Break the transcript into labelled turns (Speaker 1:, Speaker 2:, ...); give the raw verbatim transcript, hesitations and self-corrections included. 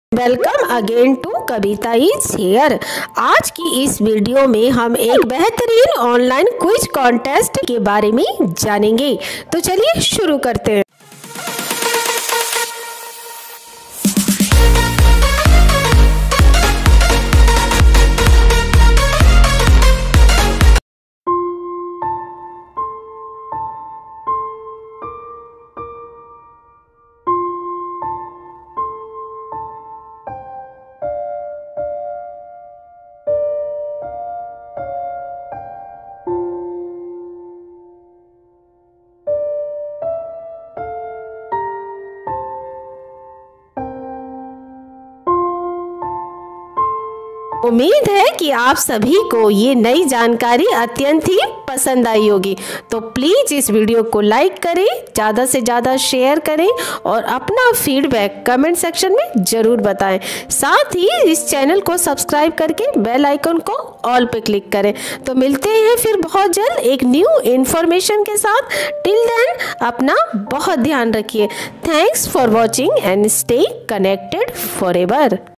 Speaker 1: Welcome again to Kavita is here. आज की इस वीडियो में हम एक बेहतरीन ऑनलाइन क्विज कॉन्टेस्ट के बारे में जानेंगे। तो चलिए शुरू करते हैं। उम्मीद है कि आप सभी को ये नई जानकारी अत्यंत ही पसंद आई होगी। तो प्लीज़ इस वीडियो को लाइक करें, ज़्यादा से ज़्यादा शेयर करें और अपना फीडबैक कमेंट सेक्शन में ज़रूर बताएं। साथ ही इस चैनल को सब्सक्राइब करके बेल आइकन को ऑल पे क्लिक करें। तो मिलते हैं फिर बहुत जल्द एक न्यू इन्फॉर्मेशन के साथ। टिल देन अपना बहुत ध्यान रखिए। Thanks for watching and stay connected forever.